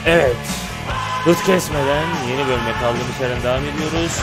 Evet. Hız kesmeden yeni bölüme kaldığımız yerden devam ediyoruz.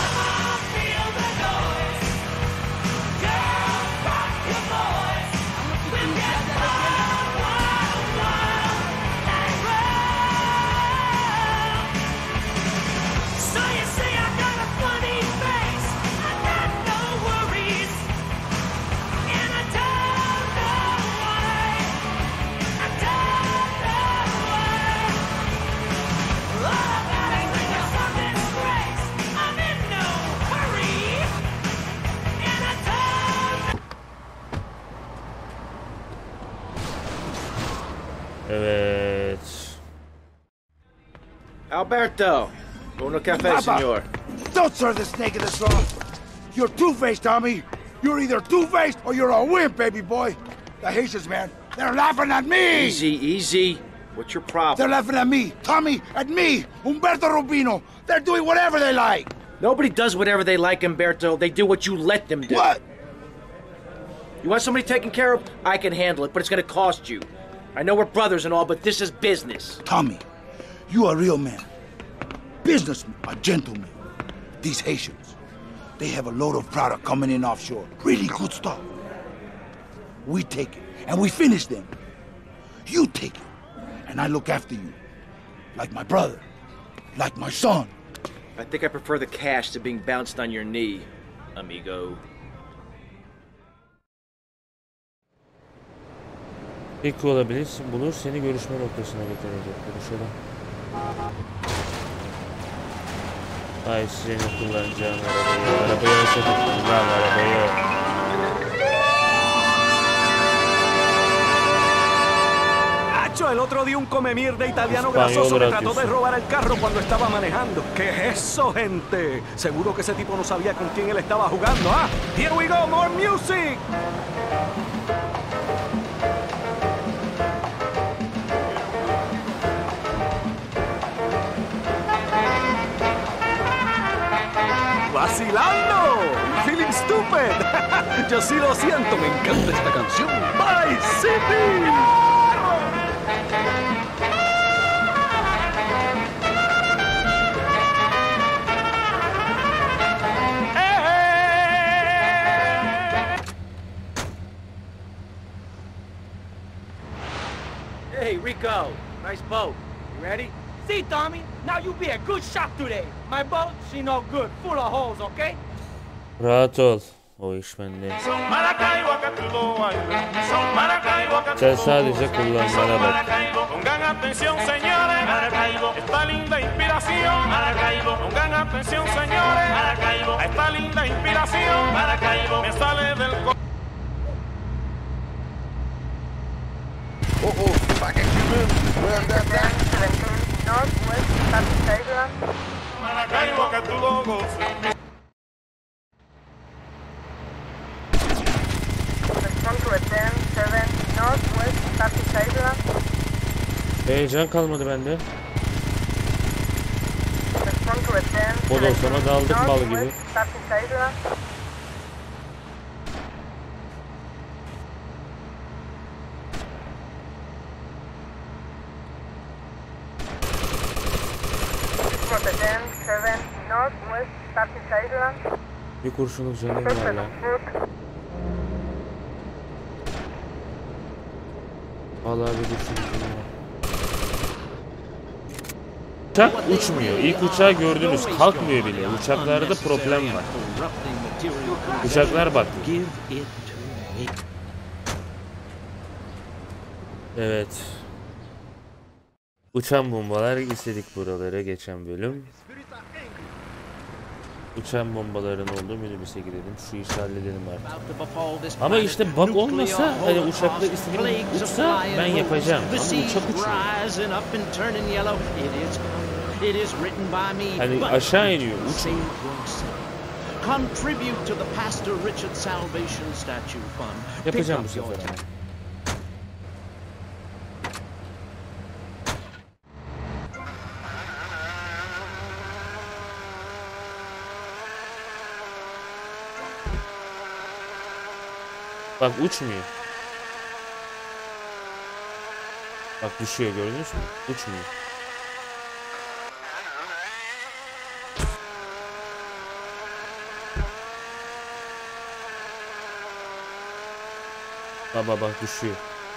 Evet. Alberto, uno café, senor. Don't serve the snake in the straw. You're two-faced, Tommy. You're either two-faced or you're a wimp, baby boy. The Haitians, man, they're laughing at me. Easy, easy. What's your problem? They're laughing at me, Tommy, at me, Humberto Rubino. They're doing whatever they like. Nobody does whatever they like, Humberto. They do what you let them do. What? You want somebody taken care of? I can handle it, but it's gonna cost you. I know we're brothers and all, but this is business. Tommy, you a real man. Businessman, a gentleman. These Haitians, they have a load of product coming in offshore. Really good stuff. We take it, and we finish them. You take it, and I look after you. Like my brother, like my son. I think I prefer the cash to being bounced on your knee, amigo. İlk olabilirsin, bulur seni görüşme noktasına getirecek. Görüşelim. Ay senin kullanacağın arabayı. Arabayı açıp kullan arabayı. El otro día un come mierda italiano grasoso me trató de robar el carro cuando estaba manejando. ¿Qué es eso, gente? Seguro que ese tipo no sabía con quién él estaba jugando. Ah, here we go, more music. ¡Vacilando! ¡Feeling stupid! Yo sí lo siento, me encanta esta canción. ¡Vice City! Hey, Rico. Nice boat. You ready? See, Tommy? Now you be a good shot today. My boat, she no good. Full of holes, okay? Rahat ol. O iş bende. Sen sadece kullanmana bak. Pongan atención, señores. Esta linda inspiración. Pongan atención, señores. Esta linda inspiración. Me sale del corazón. Maracaibo, que tú lo goces. Heyecan kalmadı bende. Bodoslama daldık bal gibi. Bir kurşunluk canım var lan. Vallahi bir kurşunluk canım var. Uçak uçmuyor. İlk uçağı gördünüz. Kalkmıyor bile. Uçaklarda problem var. Uçaklar bak. Evet. Uçan bombalar istedik buralara geçen bölüm. Uçan bombaların olduğu minibüse gidelim. Şu işi halledelim artık. Ama işte bug olmasa, hani uçakla istediğim uçsa ben yapacağım. Ama uçak uçuyor. Hani aşağı iniyor, uçuyor. Yapacağım bu sefer ama. Bak uçmuyor. Bak düşüyor, gördünüz mü? Uçmuyor. Baba bak düşüyor.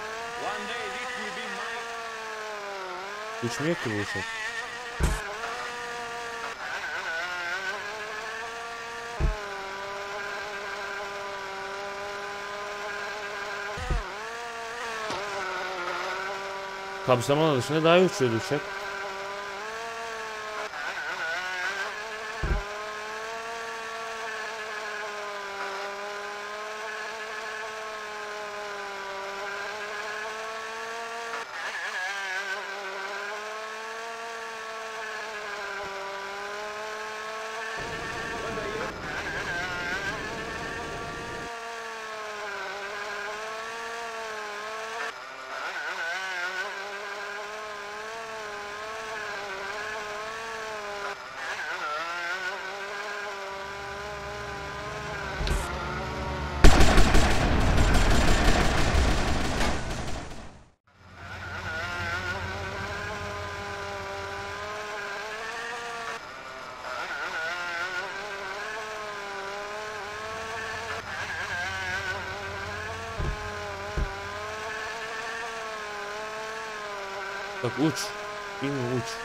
Uçmuyor ki bu uçak. Kapsam alanı dışında daha iyi uçuyordu uçak. Bak uç. Bilmiyorum uç.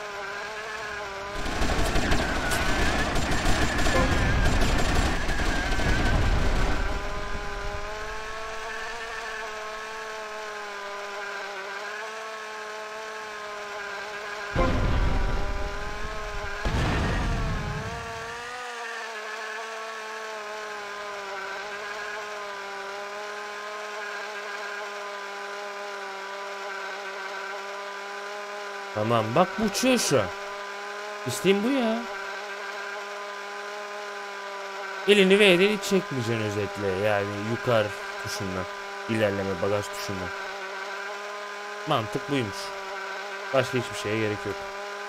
Tamam bak bu uçuyor şu an. İsteğim bu ya. Elini ve elini çekmeyeceksin özetle. Yani yukarı tuşundan. İlerleme bagaj tuşundan. Mantık buymuş. Başka hiçbir şeye gerek yok.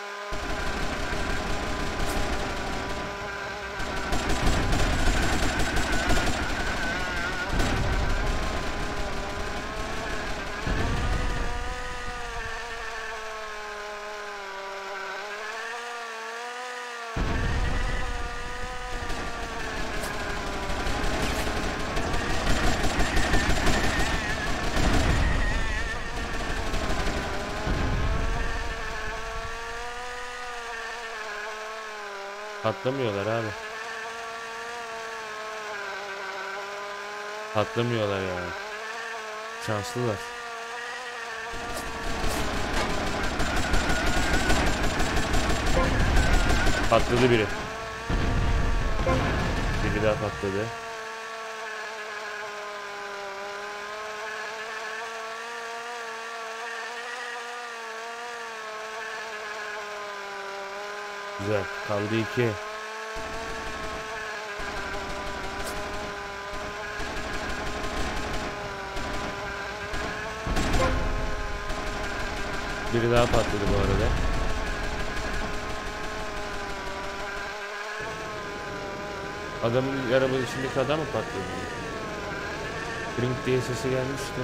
Patlamıyorlar abi. Patlamıyorlar yani. Şanslılar. Patladı biri. Biri daha patladı. Güzel. Kaldı 2. Biri daha patladı bu arada. Adamın arabanın içindeki adam mı patladı? Brink diye sesi gelmişti.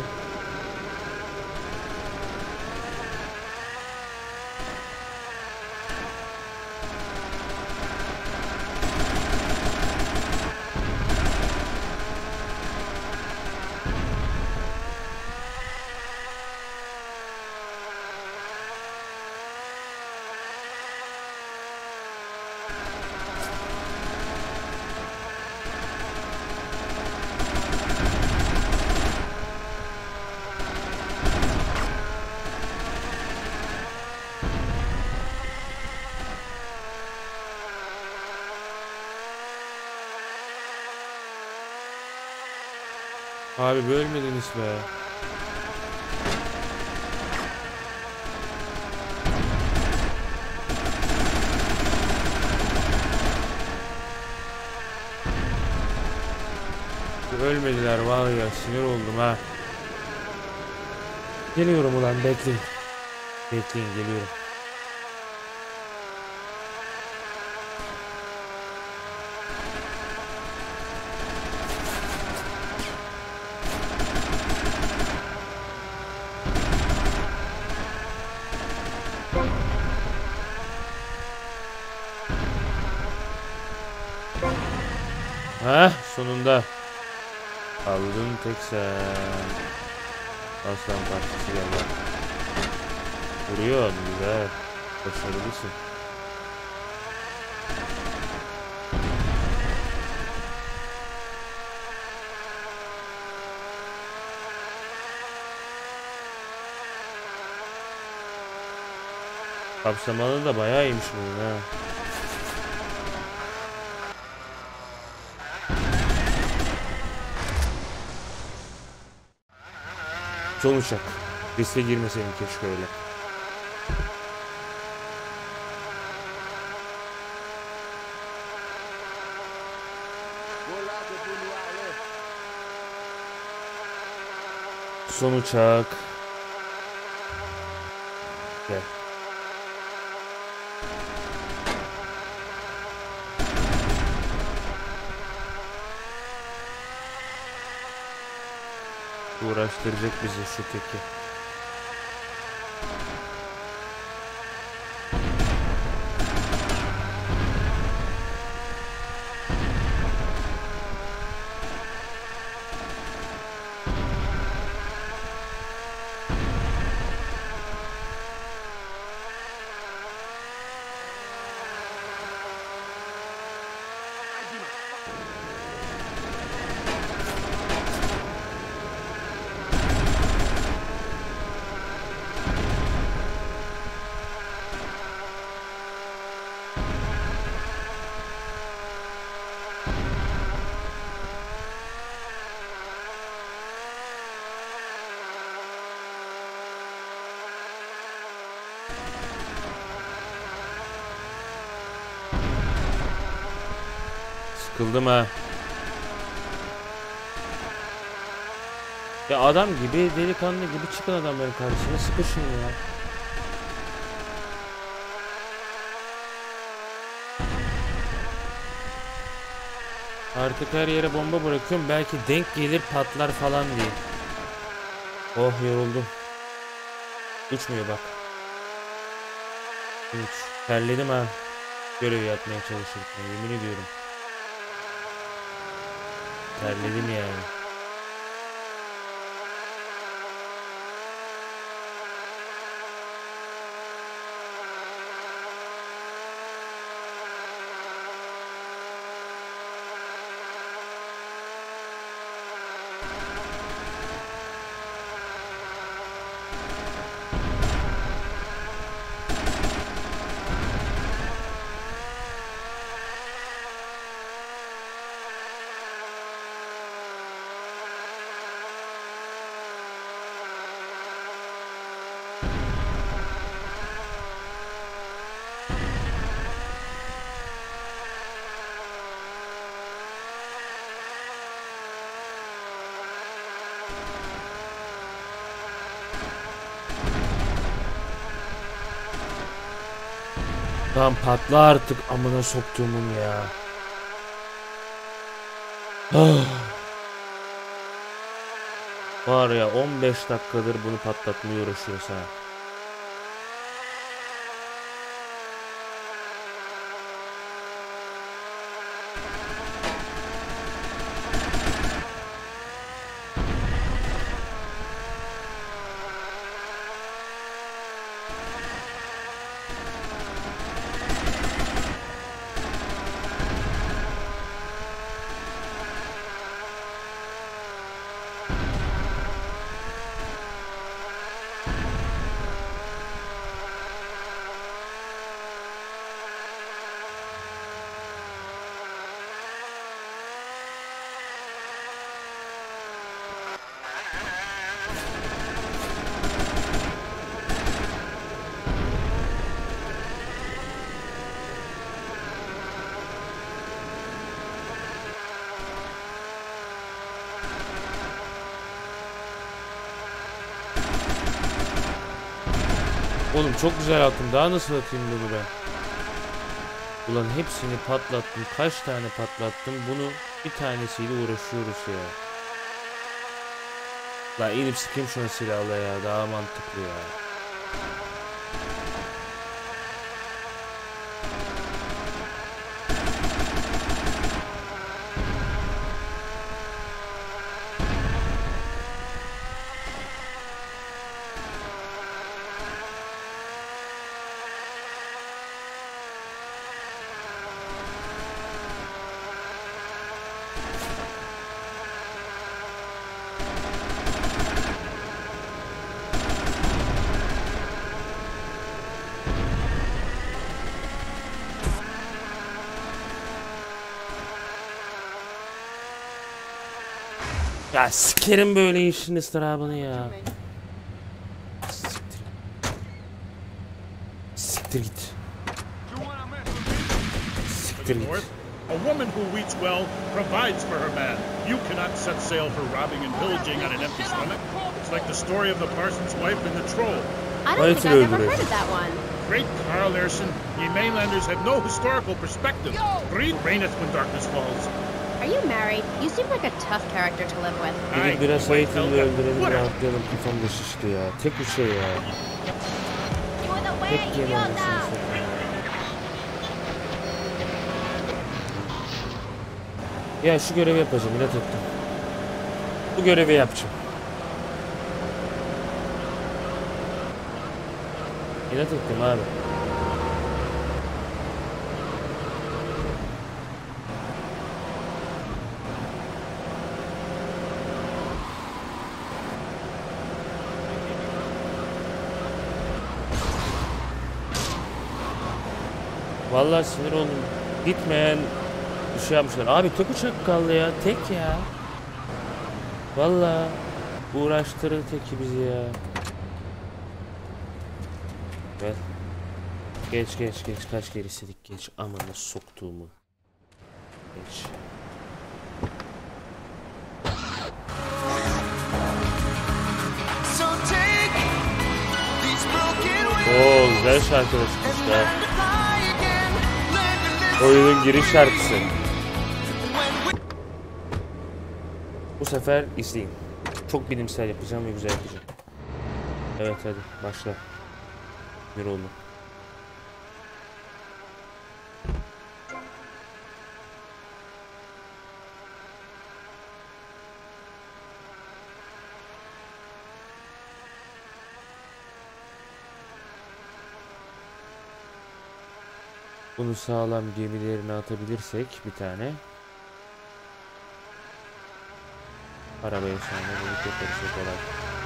Abi bölmediniz be. Ölmediler var ya, sinir oldum ha. Geliyorum ulan, bekleyin. Bekleyin, geliyorum. Heh, sonunda. Aldın tek sen. Aslan parçası geldi. Vuruyor güzel. Başarılısın. Kapsamalı da bayağı iyiymiş bunun ha. Son uçak. Riske girmeseydim keşke öyle. Son uçak. Gel. Uğraştıracak bizi şu teki. Sıkıldım ha. Ya adam gibi, delikanlı gibi çıkın adamların karşısına, sıkışın ya. Artık her yere bomba bırakıyorum, belki denk gelir patlar falan diye. Oh yoruldum. Uçmuyor bak. Uç. Terledim ha. Görevi yapmaya çalışırken yemin ediyorum. Terledim yani. Lan patla artık amına soktuğumun ya. Var ya 15 dakikadır bunu patlatmaya uğraşıyoruz ha. Oğlum çok güzel attım. Daha nasıl atayım bunu ben? Ulan hepsini patlattım. Kaç tane patlattım? Bunu bir tanesiyle uğraşıyoruz ya. La inip sıkayım şuna silahla ya. Daha mantıklı ya. Ya sikerim böyle işin ıstırabını ya. Siktir git. Siktir git. A woman who eats well provides for her man. You cannot set sail for robbing and pillaging on an empty stomach. It's like the story of the parson's wife and the troll. I don't think I've ever heard of that one. Great Carl Erson, ye mainlanders have no historical perspective. Greed reigneth when darkness falls. Are you married? You seem like a tough character to live with. Gidip biraz eğitimli öldürelim, rahatlayalım, kafam da şişti ya. Tek bir şey ya. Tek yeni olmasını. Ya şu görevi yapacağım, inat ettim. Bu görevi yapacağım. İnat ettim abi. Vallahi sinir oldum. Gitmeyen bir şey yapmışlar. Abi tek uçak kaldı ya. Tek ya. Vallahi uğraştırır teki bizi ya. Ver. Geç. Kaç kere istedik. Geç. Amına soktuğumu. Geç. Oo, güzel şarkılar çıkmışlar. Oyunun giriş şarkısı. Bu sefer izleyin. Çok bilimsel yapacağım ve güzel yapacağım. Evet hadi başla. Bir oldu. Bunu sağlam gemilerine atabilirsek bir tane. Arabaya sonra bunu yaparız kolay.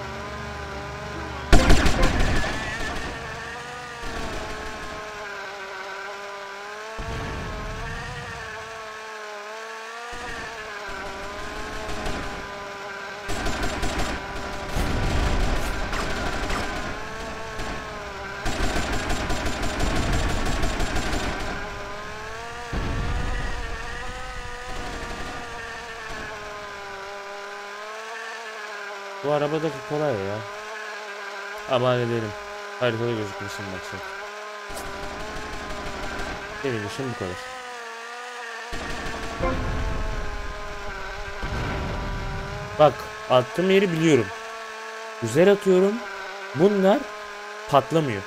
Bu arabadaki kolay ya. Aman edelim. Haritada gözükmesin maksat. Benim işim bu kadar. Bak attığım yeri biliyorum. Güzel atıyorum. Bunlar patlamıyor.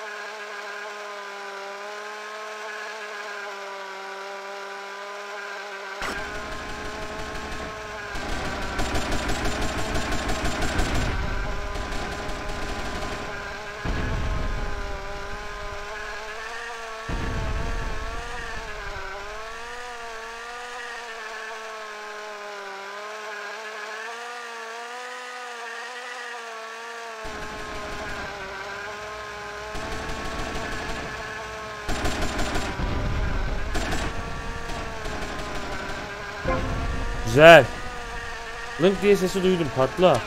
Güzel. Link diye sesi duydum. Patla.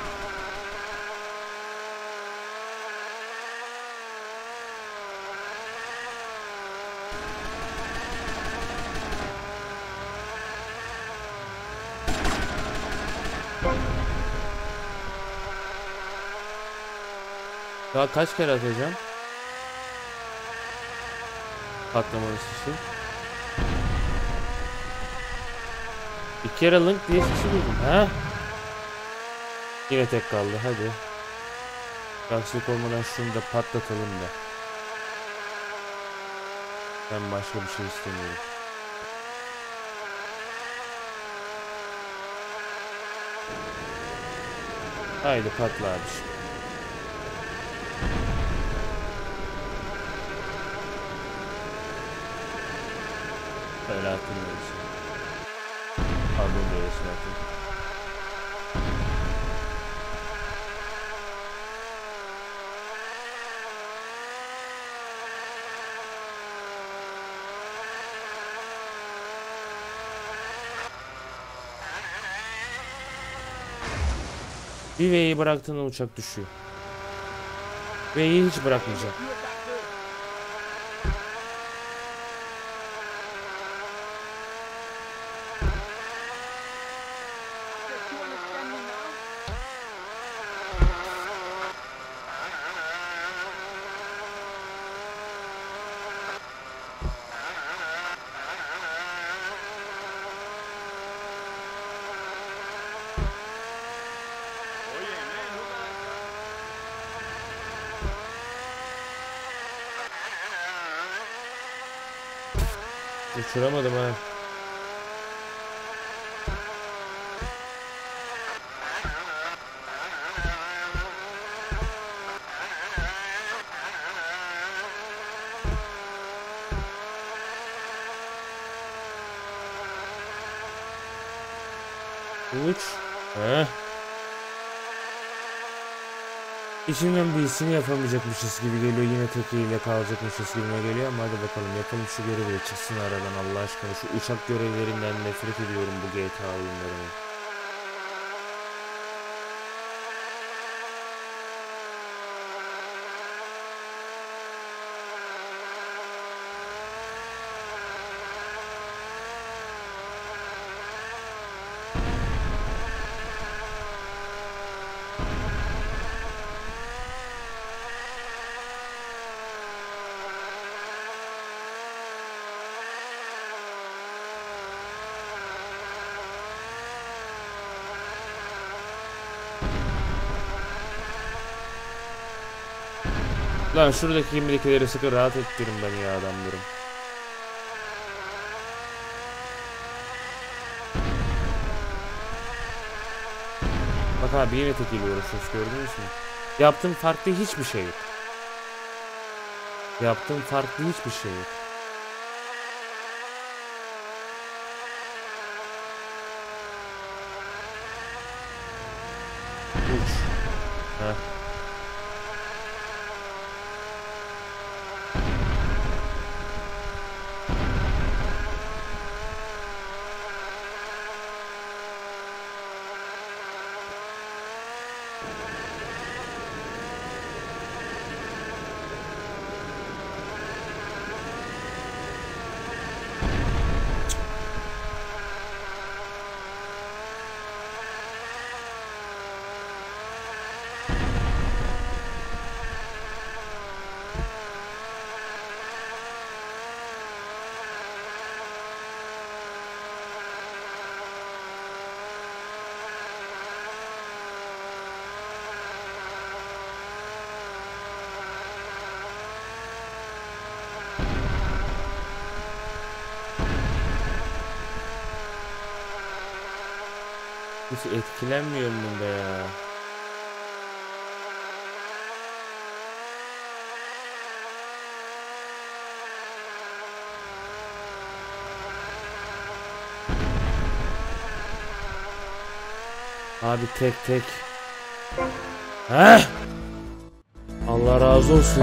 Daha kaç kere atacağım? Patlamalı sesi. Bir kere link diye sesi duydum. He? Yine tek kaldı. Hadi. Aksilik olmadan şunu da patlatalım da. Ben başka bir şey istemiyorum. Haydi patla abi. Öyle atılmıyoruz. Pardon böylesine atayım. Bir V'yi bıraktığında uçak düşüyor. V'yi hiç bırakmayacağım. Uçuramadım ha. Uç. Heh. İçimden bir hissini yapamayacakmışız gibi geliyor. Yine tek ile kalacakmışız gibime geliyor ama hadi bakalım yapalım şu görevi, çıksın aradan Allah aşkına. Şu uçak görevlerinden nefret ediyorum bu GTA oyunlarını. Lan şuradaki 22'leri sıkı rahat ettirin beni ya adamlarım. Bak abi yine tekiyle uğraşıyoruz, gördünüz mü? Yaptığım farklı hiçbir şey yok. Yaptığım farklı hiçbir şey yok. Uç. Heh. Hiç etkilenmiyorum bunda ya. Abi tek. Heh! Allah razı olsun.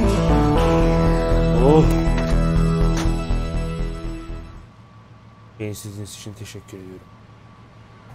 Oh! Beni sizin için teşekkür ediyorum.